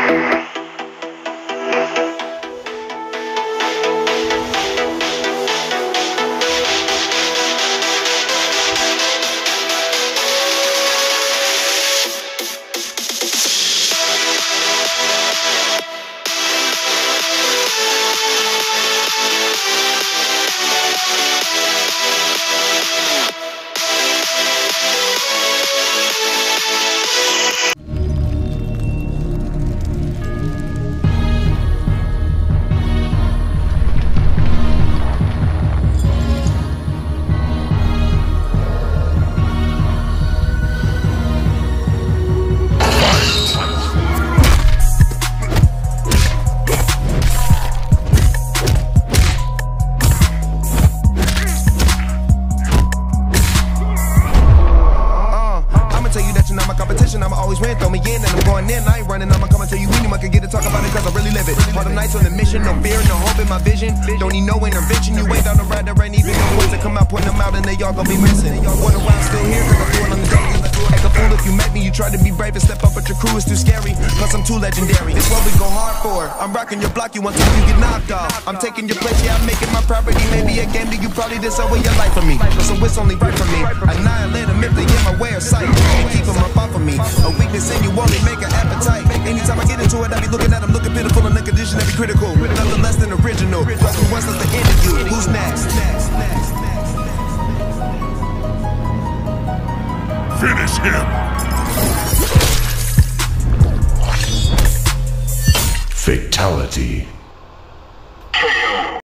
I'ma always win, throw me in and I'm going in. I ain't running, I'ma come and tell you anyone can get to talk about it cause I really live it. All the nights on the mission, no fear, no hope in my vision. Don't need no intervention, you ain't down the ride, there ain't even no ones to come out, putting them out and they all gon' be missing. Wonder why I'm still here cause I'm doing on the daily. Act a fool if you met me, you try to be brave and step up but your crew is too scary. Plus I'm too legendary, it's what we go hard for. I'm rocking your block, you want to you get knocked off. I'm taking your place, yeah I'm making my property. Maybe a game that you probably did so with your life for me. So it's only right for me. Annihilate them if they get my way of sight and keep them up off of me. A weakness in you only make an appetite. Anytime I get into it, I be looking at them, looking pitiful in the condition that be critical. Nothing less than original. Plus who wants us to end of you? Who's next? Finish him! Fatality.